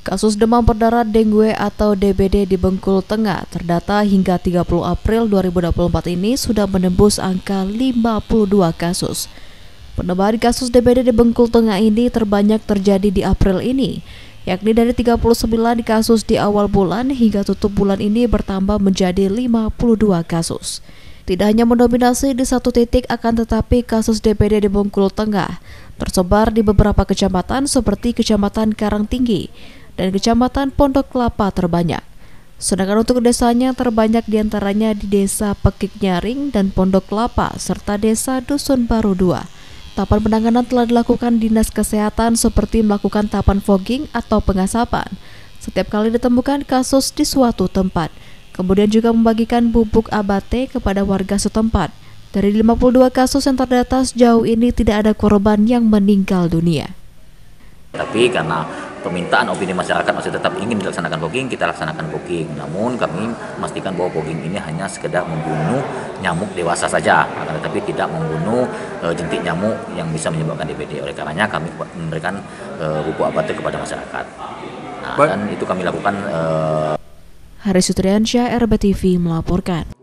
Kasus demam berdarah dengue atau DBD di Bengkulu Tengah terdata hingga 30 April 2024 ini sudah menembus angka 52 kasus. Penambahan kasus DBD di Bengkulu Tengah ini terbanyak terjadi di April ini, yakni dari 39 kasus di awal bulan hingga tutup bulan ini bertambah menjadi 52 kasus. Tidak hanya mendominasi di satu titik, akan tetapi kasus DBD di Bengkulu Tengah tersebar di beberapa kecamatan seperti Kecamatan Karangtinggi dan Kecamatan Pondok Kelapa terbanyak. Sedangkan untuk desanya terbanyak diantaranya di Desa Pekik Nyaring dan Pondok Kelapa serta Desa Dusun Baru 2. Tahapan penanganan telah dilakukan Dinas Kesehatan seperti melakukan tahapan fogging atau pengasapan setiap kali ditemukan kasus di suatu tempat. Kemudian juga membagikan bubuk abate kepada warga setempat. Dari 52 kasus yang terdata sejauh ini tidak ada korban yang meninggal dunia. Tapi karena permintaan opini masyarakat masih tetap ingin dilaksanakan fogging, kita laksanakan fogging. Namun kami memastikan bahwa fogging ini hanya sekedar membunuh nyamuk dewasa saja, tetapi tidak membunuh jentik nyamuk yang bisa menyebabkan DBD. Oleh karenanya kami memberikan bubuk abate kepada masyarakat. Dan itu kami lakukan. Haris Sutriansyah, RBTV melaporkan.